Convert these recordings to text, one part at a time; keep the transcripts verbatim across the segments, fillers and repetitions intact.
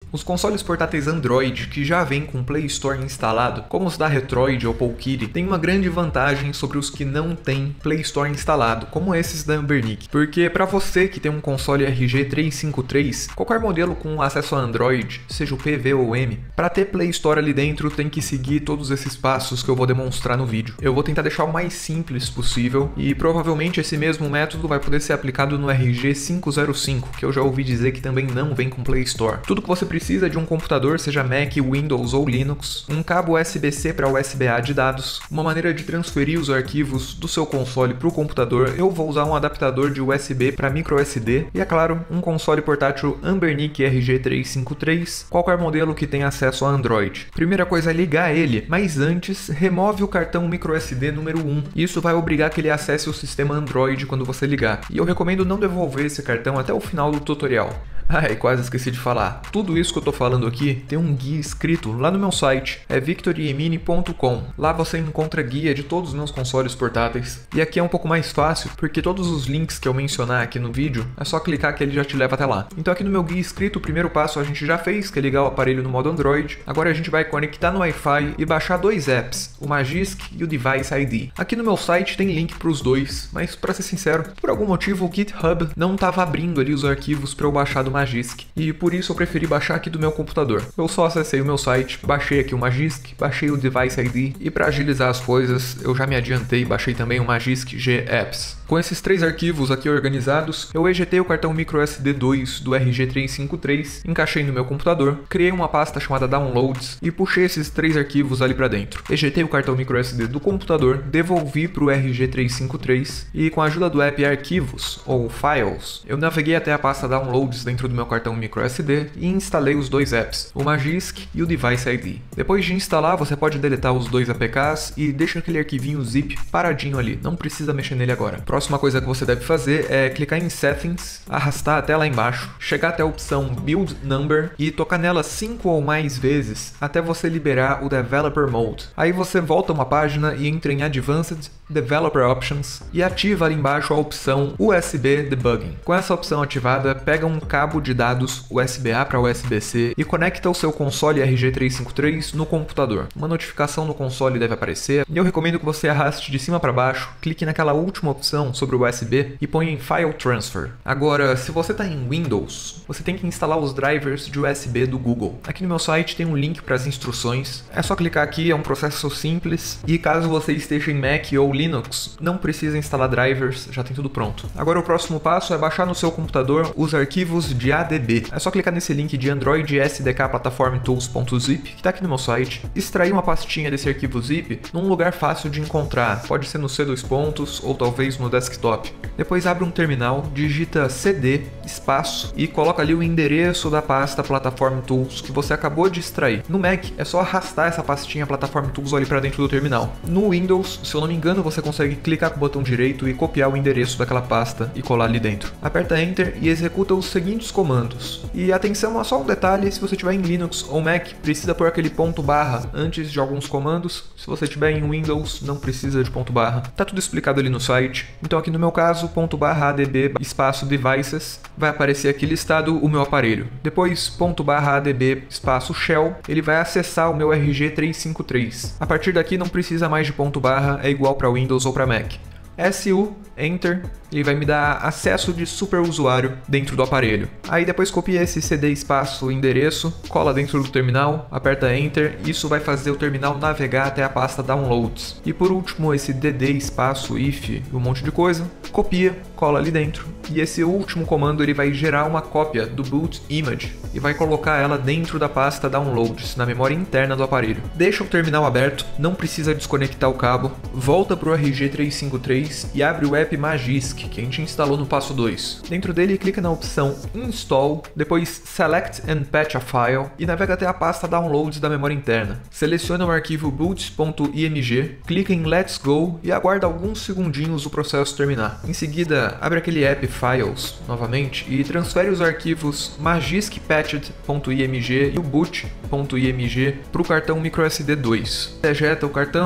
Os consoles portáteis Android que já vêm com Play Store instalado, como os da Retroid ou Polkiri, têm uma grande vantagem sobre os que não têm Play Store instalado, como esses da Anbernic. Porque para você que tem um console R G trezentos e cinquenta e três, qualquer modelo com acesso a Android, seja o P, V ou M, para ter Play Store ali dentro tem que seguir todos esses passos que eu vou demonstrar no vídeo. Eu vou tentar deixar o mais simples possível e provavelmente esse mesmo método vai poder ser aplicado no R G quinhentos e cinco, que eu já ouvi dizer que também não vem com Play Store. Tudo que você precisa é de um computador, seja Mac, Windows ou Linux, um cabo U S B C para U S B A de dados, uma maneira de transferir os arquivos do seu console para o computador. Eu vou usar um adaptador de U S B para micro S D e, é claro, um console portátil Anbernic R G trezentos e cinquenta e três, qualquer modelo que tenha acesso a Android. Primeira coisa é ligar ele, mas antes, remove o cartão micro S D número um. Isso vai obrigar que ele acesse o sistema Android quando você ligar. E eu recomendo não devolver esse cartão até o final do tutorial. Ai, quase esqueci de falar. Tudo isso que eu tô falando aqui tem um guia escrito lá no meu site, é victor yemini ponto com. Lá você encontra guia de todos os meus consoles portáteis. E aqui é um pouco mais fácil, porque todos os links que eu mencionar aqui no vídeo, é só clicar que ele já te leva até lá. Então aqui no meu guia escrito, o primeiro passo a gente já fez, que é ligar o aparelho no modo Android. Agora a gente vai conectar no Wi-Fi e baixar dois apps, o Magisk e o Device I D. Aqui no meu site tem link para os dois, mas para ser sincero, por algum motivo o GitHub não estava abrindo ali os arquivos para eu baixar do Magisk, e por isso eu preferi baixar aqui do meu computador. Eu só acessei o meu site, baixei aqui o Magisk, baixei o Device I D, e para agilizar as coisas eu já me adiantei e baixei também o Magisk G Apps. Com esses três arquivos aqui organizados, eu ejetei o cartão micro S D dois do R G trezentos e cinquenta e três, encaixei no meu computador, criei uma pasta chamada Downloads e puxei esses três arquivos ali para dentro. Ejetei o cartão micro S D do computador, devolvi para o R G trezentos e cinquenta e três e com a ajuda do app Arquivos, ou Files, eu naveguei até a pasta Downloads dentro do meu cartão micro S D e instalei os dois apps, o Magisk e o Device I D. Depois de instalar, você pode deletar os dois A P Ks e deixa aquele arquivinho zip paradinho ali, não precisa mexer nele agora. Próxima coisa que você deve fazer é clicar em Settings, arrastar até lá embaixo, chegar até a opção Build Number e tocar nela cinco ou mais vezes até você liberar o Developer Mode. Aí você volta uma página e entra em Advanced Developer Options e ativa ali embaixo a opção U S B Debugging. Com essa opção ativada, pega um cabo de dados U S B A para U S B C e conecta o seu console R G trezentos e cinquenta e três no computador. Uma notificação no console deve aparecer e eu recomendo que você arraste de cima para baixo, clique naquela última opção sobre o U S B e põe em File Transfer. Agora, se você está em Windows, você tem que instalar os drivers de U S B do Google. Aqui no meu site tem um link para as instruções, é só clicar aqui, é um processo simples e caso você esteja em Mac ou Linux, não precisa instalar drivers, já tem tudo pronto. Agora o próximo passo é baixar no seu computador os arquivos de A D B. É só clicar nesse link de Android S D K Platform Tools ponto zip, que está aqui no meu site, extrair uma pastinha desse arquivo zip num lugar fácil de encontrar, pode ser no C dois pontos ou talvez no desktop. Depois abre um terminal, digita C D, espaço e coloca ali o endereço da pasta Platform Tools que você acabou de extrair. No Mac é só arrastar essa pastinha Platform Tools ali para dentro do terminal. No Windows, se eu não me engano, você consegue clicar com o botão direito e copiar o endereço daquela pasta e colar ali dentro. Aperta Enter e executa os seguintes comandos. E atenção a só um detalhe, se você tiver em Linux ou Mac, precisa pôr aquele ponto barra antes de alguns comandos. Se você tiver em Windows, não precisa de ponto barra. Tá tudo explicado ali no site. Então aqui no meu caso, ponto barra adb espaço devices, vai aparecer aqui listado o meu aparelho. Depois, ponto barra adb espaço shell, ele vai acessar o meu R G trezentos e cinquenta e três. A partir daqui não precisa mais de ponto barra, é igual para Windows ou para Mac. S U, Enter, ele vai me dar acesso de superusuário dentro do aparelho. Aí depois copia esse C D espaço endereço, cola dentro do terminal, aperta Enter, isso vai fazer o terminal navegar até a pasta Downloads. E por último esse D D espaço if e um monte de coisa, copia, cola ali dentro. E esse último comando ele vai gerar uma cópia do boot image e vai colocar ela dentro da pasta Downloads, na memória interna do aparelho. Deixa o terminal aberto, não precisa desconectar o cabo, volta para o R G trezentos e cinquenta e três e abre o app Magisk, que a gente instalou no passo dois. Dentro dele, clica na opção Install, depois Select and Patch a File e navega até a pasta Downloads da memória interna. Seleciona o arquivo boot ponto img, clica em Let's Go e aguarda alguns segundinhos o processo terminar. Em seguida, abre aquele app Files novamente e transfere os arquivos magiskpatched ponto img e o boot ponto img para o cartão micro S D dois. Ejeta o cartão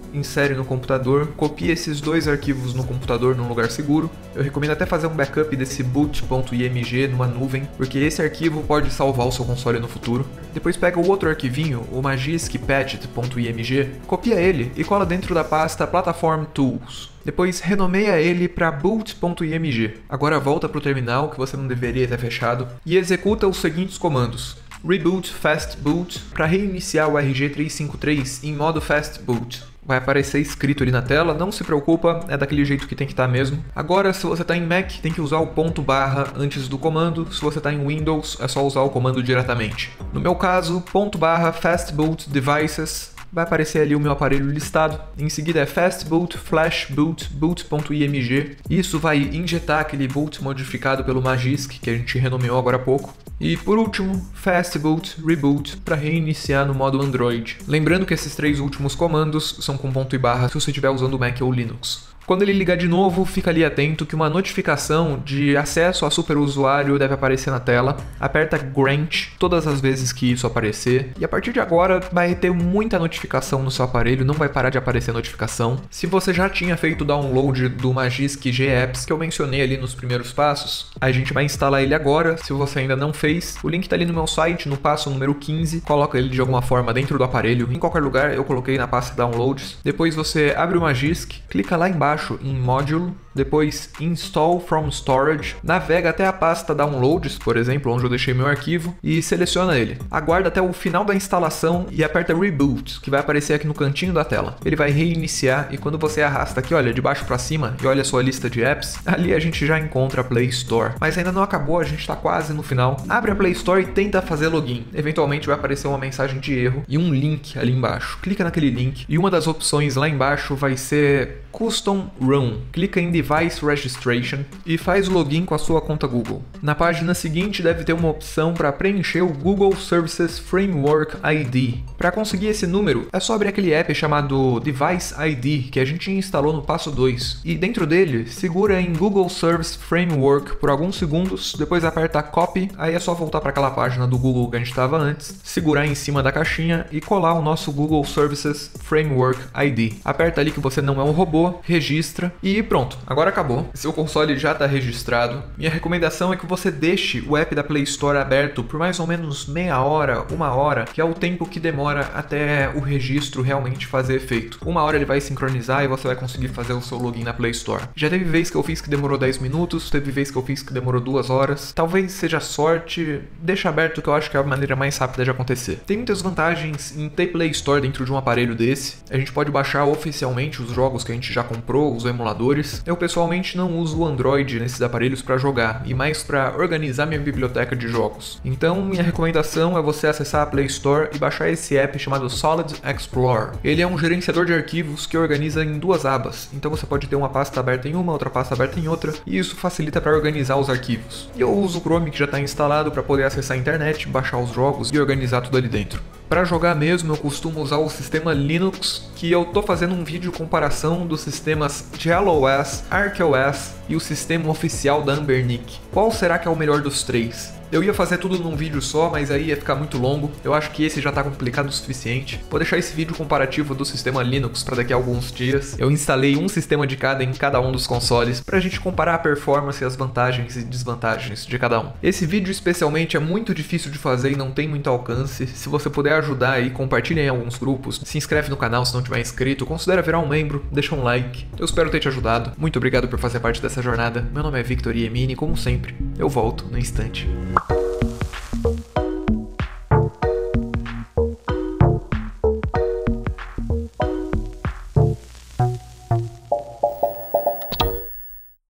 insere no computador, copia esses dois arquivos no computador num lugar seguro. Eu recomendo até fazer um backup desse boot.img numa nuvem, porque esse arquivo pode salvar o seu console no futuro. Depois pega o outro arquivinho, o magiskpatched.img, copia ele e cola dentro da pasta Platform Tools. Depois renomeia ele para boot.img. Agora volta para o terminal, que você não deveria ter fechado, e executa os seguintes comandos. Reboot Fast Boot para reiniciar o R G trezentos e cinquenta e três em modo Fast Boot. Vai aparecer escrito ali na tela, não se preocupa, é daquele jeito que tem que estar mesmo. Agora, se você está em Mac, tem que usar o ponto barra antes do comando. Se você está em Windows, é só usar o comando diretamente. No meu caso, ponto barra Fast Boot Devices. Vai aparecer ali o meu aparelho listado. Em seguida é fastboot flash boot boot.img. Isso vai injetar aquele boot modificado pelo Magisk que a gente renomeou agora há pouco. E por último, fastboot reboot para reiniciar no modo Android. Lembrando que esses três últimos comandos são com ponto e barra se você estiver usando o Mac ou Linux. Quando ele ligar de novo, fica ali atento que uma notificação de acesso a superusuário deve aparecer na tela. Aperta Grant todas as vezes que isso aparecer. E a partir de agora vai ter muita notificação no seu aparelho, não vai parar de aparecer notificação. Se você já tinha feito o download do Magisk G Apps que eu mencionei ali nos primeiros passos, a gente vai instalar ele agora. Se você ainda não fez, o link tá ali no meu site, no passo número quinze. Coloca ele de alguma forma dentro do aparelho, em qualquer lugar, eu coloquei na pasta Downloads. Depois você abre o Magisk, clica lá embaixo em Module, depois Install from Storage, navega até a pasta Downloads, por exemplo, onde eu deixei meu arquivo, e seleciona ele. Aguarda até o final da instalação e aperta Reboot, que vai aparecer aqui no cantinho da tela. Ele vai reiniciar e quando você arrasta aqui, olha, de baixo para cima e olha a sua lista de apps, ali a gente já encontra a Play Store. Mas ainda não acabou, a gente está quase no final. Abre a Play Store e tenta fazer login. Eventualmente vai aparecer uma mensagem de erro e um link ali embaixo. Clica naquele link e uma das opções lá embaixo vai ser Custom Run. Clica em Device Registration e faz o login com a sua conta Google. Na página seguinte deve ter uma opção para preencher o Google Services Framework I D. Para conseguir esse número, é só abrir aquele app chamado Device I D que a gente instalou no passo dois. E dentro dele, segura em Google Service Framework por alguns segundos, depois aperta Copy, aí é só voltar para aquela página do Google que a gente estava antes, segurar em cima da caixinha e colar o nosso Google Services Framework I D. Aperta ali que você não é um robô, registra e pronto, agora acabou. Seu console já está registrado. Minha recomendação é que você deixe o app da Play Store aberto por mais ou menos meia hora, uma hora, que é o tempo que demora até o registro realmente fazer efeito. Uma hora ele vai sincronizar e você vai conseguir fazer o seu login na Play Store. Já teve vez que eu fiz que demorou dez minutos, teve vez que eu fiz que demorou duas horas. Talvez seja sorte, deixa aberto que eu acho que é a maneira mais rápida de acontecer. Tem muitas vantagens em ter Play Store dentro de um aparelho desse. A gente pode baixar oficialmente os jogos que a gente já comprou, os emuladores. Eu pessoalmente não uso o Android nesses aparelhos para jogar, e mais para organizar minha biblioteca de jogos. Então minha recomendação é você acessar a Play Store e baixar esse app chamado Solid Explorer. Ele é um gerenciador de arquivos que organiza em duas abas, então você pode ter uma pasta aberta em uma, outra pasta aberta em outra, e isso facilita para organizar os arquivos. E eu uso o Chrome que já está instalado para poder acessar a internet, baixar os jogos e organizar tudo ali dentro. Para jogar mesmo, eu costumo usar o sistema Linux, que eu tô fazendo um vídeo comparação dos sistemas GelOS, ArcOS e o sistema oficial da Anbernic. Qual será que é o melhor dos três? Eu ia fazer tudo num vídeo só, mas aí ia ficar muito longo. Eu acho que esse já tá complicado o suficiente. Vou deixar esse vídeo comparativo do sistema Linux para daqui a alguns dias. Eu instalei um sistema de cada em cada um dos consoles pra gente comparar a performance e as vantagens e desvantagens de cada um. Esse vídeo especialmente é muito difícil de fazer e não tem muito alcance. Se você puder ajudar aí, compartilha em alguns grupos, se inscreve no canal se não tiver inscrito, considera virar um membro, deixa um like. Eu espero ter te ajudado. Muito obrigado por fazer parte dessa jornada. Meu nome é Victor Iemini e como sempre, eu volto no instante.